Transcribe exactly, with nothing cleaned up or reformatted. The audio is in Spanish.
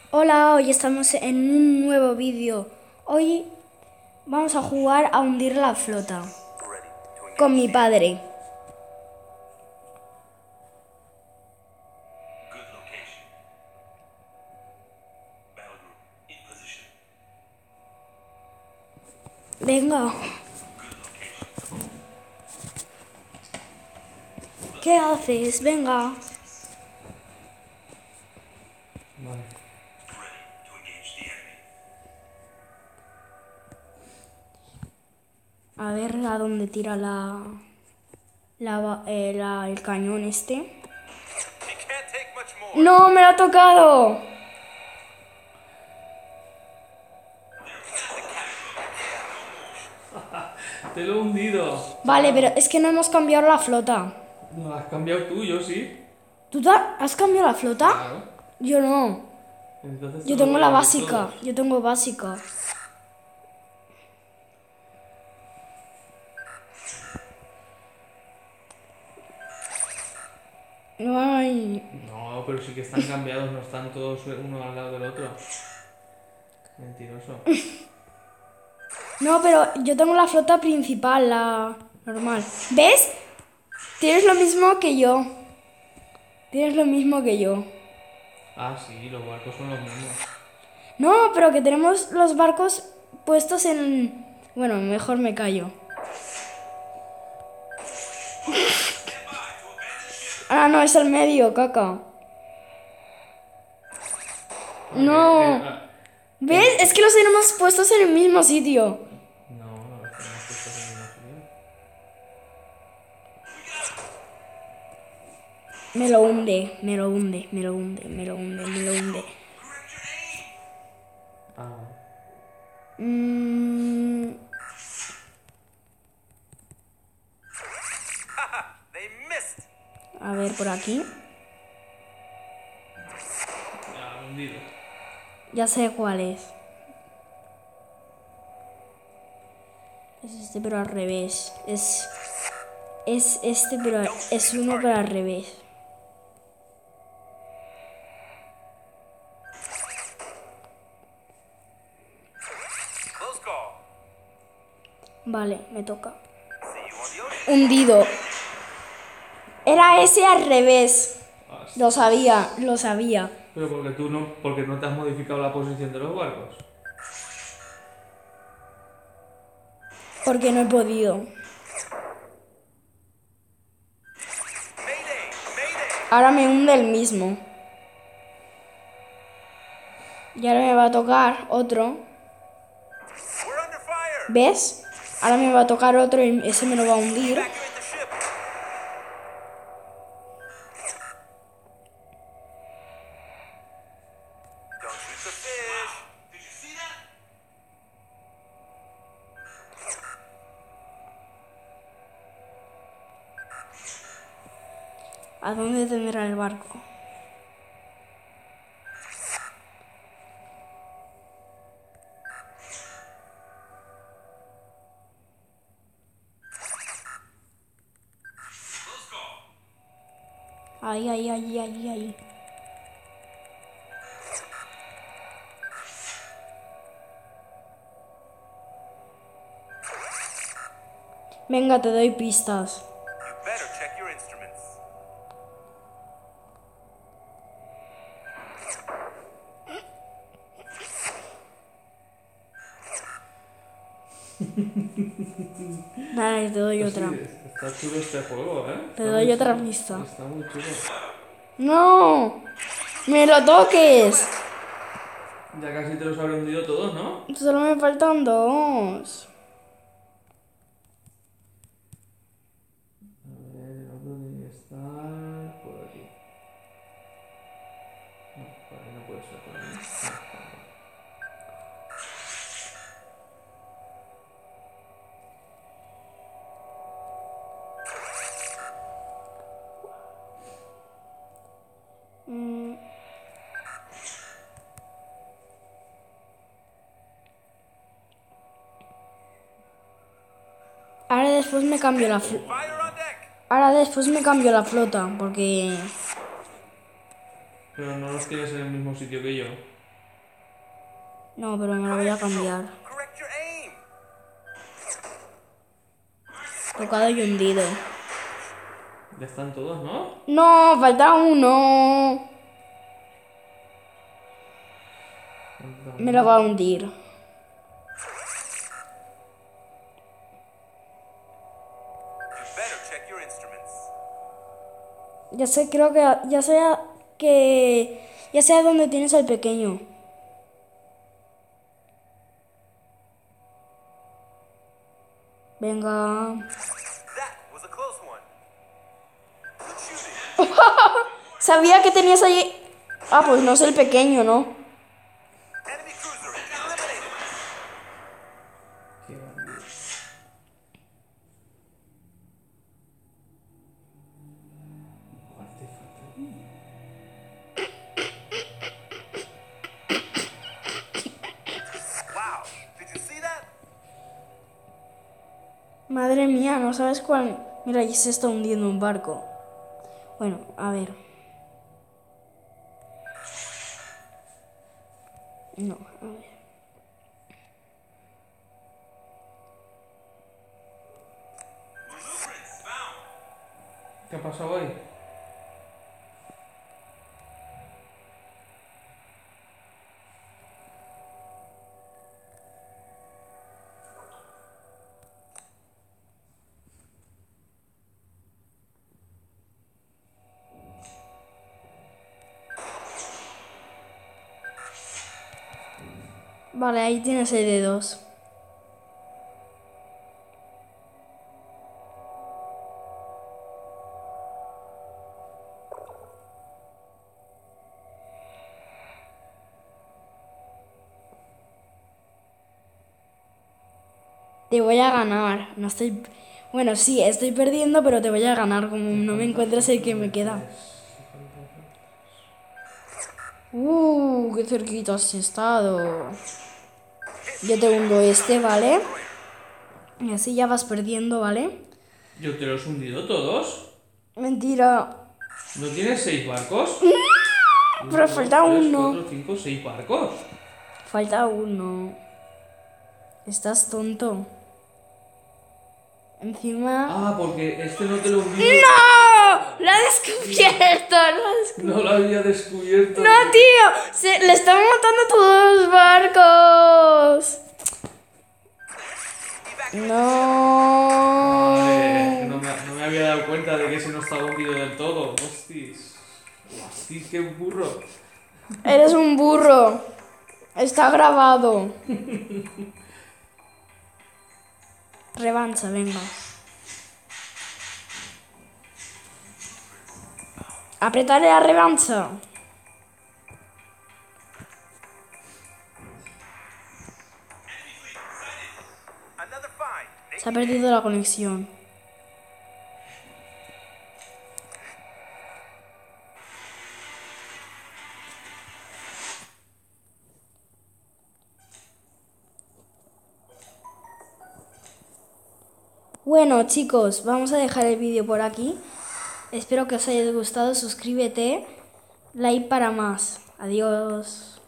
Hola, hoy estamos en un nuevo vídeo. Hoy vamos a jugar a hundir la flota con mi padre. Venga. ¿Qué haces? Venga. Vale. A ver a dónde tira la, la, eh, la- el cañón este. ¡No, me lo ha tocado! Te lo he hundido. Vale, pero es que no hemos cambiado la flota. Lo has cambiado tú, yo sí. ¿Tú ta- has cambiado la flota? Claro. Yo no. Entonces te Yo lo tengo voy la a hundir básica. todos. Yo tengo básica. Ay. No, pero sí que están cambiados, no están todos uno al lado del otro. Mentiroso. No, pero yo tengo la flota principal, la normal. ¿Ves? Tienes lo mismo que yo. Tienes lo mismo que yo. Ah, sí, los barcos son los mismos. No, pero que tenemos los barcos puestos en... Bueno, mejor me callo. Ah, no, es el medio, caca. No. Eh, eh, ah, ¿Ves? Es que los tenemos puestos en el mismo sitio. no, no los tenemos puestos en el mismo sitio. Me lo hunde, me lo hunde, me lo hunde, me lo hunde, me lo hunde. Ah, Mm, a ver, por aquí. ya, hundido. Ya sé cuál es. Es este pero al revés. Es... Es este pero... Es uno pero al revés. Vale, me toca. Hundido. Era ese al revés. Ah, sí. Lo sabía, lo sabía. Pero porque tú no, porque no te has modificado la posición de los barcos. Porque no he podido. Ahora me hunde el mismo. Y ahora me va a tocar otro. ¿Ves? Ahora me va a tocar otro y ese me lo va a hundir. ¿A dónde tendrá el barco? Ahí, ahí, ahí, ahí, ahí. Venga, te doy pistas. Vale, te doy Pues sí, otra. está chulo este juego, ¿eh? Te Está doy muy otra chulo. pista. Está muy chulo. ¡No! ¡Me lo toques! Ya casi te los habré hundido todos, ¿no? Solo me faltan dos. A ver, ¿dónde tiene que estar? Por aquí. No, por ahí no puede ser, por ahí. No, por ahí. Mm. Ahora después me cambio la flota. Ahora después me cambio la flota, porque... Pero no los tienes en el mismo sitio que yo. No, pero me lo voy a cambiar. Correct your aim. Tocado y hundido. Ya están todos, ¿no? No, falta uno. Me lo va a hundir. You better check your instruments. Ya sé, creo que ya sé que ya sé dónde tienes al pequeño. Venga. That was a close one. Good shooting. Sabía que tenías allí. Ah, pues no es el pequeño, ¿no? Enemy cruiser eliminated. Qué bandido. Artefacto. Wow. Did you see that? Madre mía, no sabes cuál. Mira, allí se está hundiendo un barco. Bueno, a ver. No, a ver. ¿Qué ha pasado ahí? Vale, ahí tienes el de dos. Te voy a ganar. No estoy. Bueno, sí, estoy perdiendo, pero te voy a ganar. Como no me encuentras el que me queda. Uh, qué cerquita has estado. Yo te hundo este, ¿vale? Y así ya vas perdiendo, ¿vale? ¿Yo te los he hundido todos? Mentira. ¿No tienes seis barcos? Pero Uno, falta dos, tres, uno. cuatro, cinco, seis barcos. Falta uno. Estás tonto. Encima. Ah, porque este no te lo hundí. ¡No! ¡Lo ha descubierto! ¡Lo ha descubierto! No lo había descubierto. ¡No, tío! Se, le están matando todos los barcos. No. Vale, no, me, no me había dado cuenta de que ese no estaba hundido del todo. Hostis. Hostis, qué burro. Eres un burro. Está grabado. Revancha, venga. Apretaré la revancha. Another find. Se ha perdido la conexión. Bueno, chicos, vamos a dejar el vídeo por aquí. Espero que os haya gustado. Suscríbete. Like para más. Adiós.